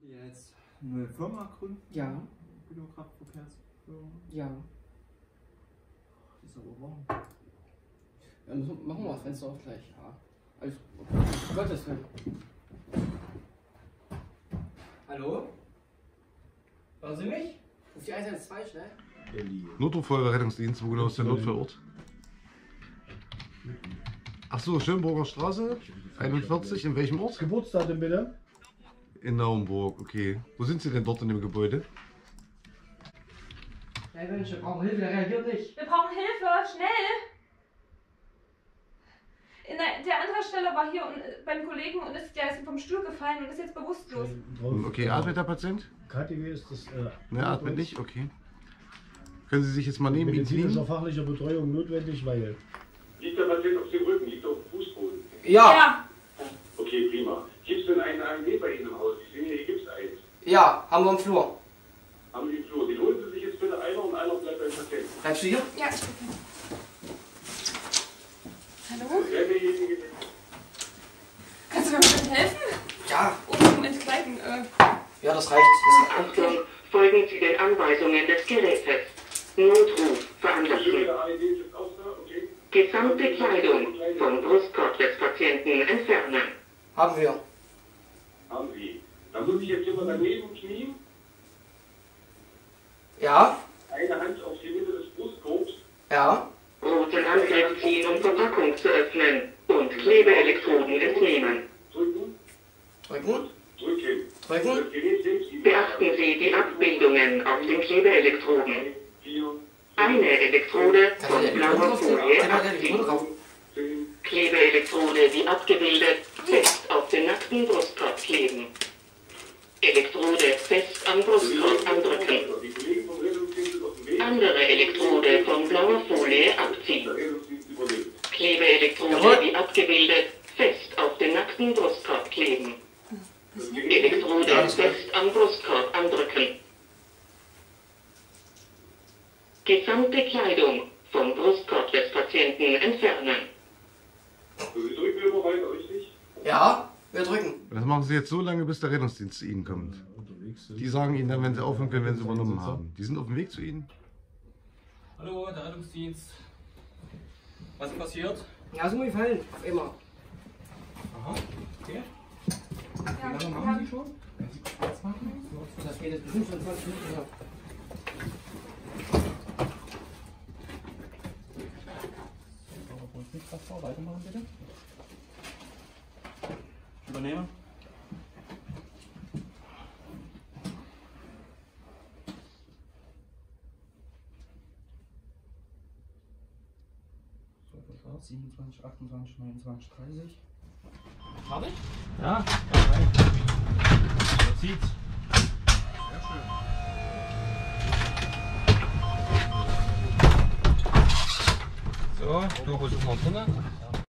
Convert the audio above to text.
Jetzt eine Firma gründen? Ja. Hydrokraftverkehrsfirma? Ja. Das ist aber warm. Ja, machen wir das Fenster auf gleich. Ja. Alles um Gottes Willen. Hallo? Hören Sie mich? Ruf die 112 schnell. Notrufeuerwehrrettungsdienst, wo genau ist der Notfallort? Ach so, Schönburger Straße, 41, in welchem Ort? Geburtsdatum bitte? In Naumburg, okay. Wo sind Sie denn dort in dem Gebäude? Hey Mensch, wir brauchen Hilfe, der reagiert nicht. Wir brauchen Hilfe, schnell! Der andere Stelle war hier beim Kollegen und der ist vom Stuhl gefallen und ist jetzt bewusstlos. Okay, atmet der Patient? KTW ist das. Ne, atmet nicht, okay. Können Sie sich jetzt mal neben ihn medizinischer knien? fachlicher Betreuung notwendig, weil. Liegt der Patient auf dem Rücken, liegt auf dem Fußboden? Ja. Okay, prima. Gibt es denn einen AMD bei Ihnen im Haus? Ich sehe hier gibt es eins. Ja, haben wir im Flur. Haben Sie im Flur? Den holen Sie sich jetzt bitte einer und einer bleibt beim Patienten. Bleibst du hier? Ja, ich bin hier. Hallo? Wer derjenige, der... Kannst du mir bitte helfen? Ja. Um entkleiden. Ja, das reicht. Achtung, folgen Sie den Anweisungen des Gerätes. Notruf veranlassen. Der AMD ist jetzt auch da, okay? Gesamte Kleidung vom Brustkorb des Patienten entfernen. Haben wir. Haben Sie. Dann muss ich jetzt immer daneben knien, Ja. eine Hand auf die Mitte des Brustkorbs. Ja. Roten Handgriff ziehen, um Verpackung zu öffnen. Und Klebeelektroden entnehmen. Drücken, Drücken. drücken. Drücken. Das Gerät selbst die Beachten Sie die Abbildungen auf den Klebeelektroden. 4, Eine Elektrode Kann von der blauer Elektrode Folie drauf? abziehen. 10, Klebeelektrode wie abgebildet fest auf den nackten Brustkorb kleben. Elektrode fest am Brustkorb andrücken. Die Kollegen vom Rettungsdienst sind auf dem Weg. Andere Elektrode von blauer Folie abziehen. Der Rettungsdienst überlebt. Klebeelektrode Jawohl. wie abgebildet fest auf den nackten Brustkorb kleben. Elektrode fest am Brustkorb andrücken. Gesamte Kleidung vom Brustkorb des Patienten entfernen. Sie drücken immer weiter, richtig? Ja. Wir drücken. Das machen Sie jetzt so lange, bis der Rettungsdienst zu Ihnen kommt. Die sagen Ihnen dann, wenn Sie aufhören können, wenn Sie übernommen haben. Die sind auf dem Weg zu Ihnen. Hallo, der Rettungsdienst. Was ist passiert? Ja, so gefallen. Auf immer. Aha, okay. Ja, Wie lange machen Sie schon? Wenn Sie Spaß machen? Das geht jetzt bestimmt schon 20 Minuten. Ja. Aber uns nicht was vor. Weitermachen bitte. Ich übernehme. So, das war's. 27, 28, 29, 30. Fertig? Ja, rein. Das zieht's. Sehr schön. So, Dokus ist noch drin.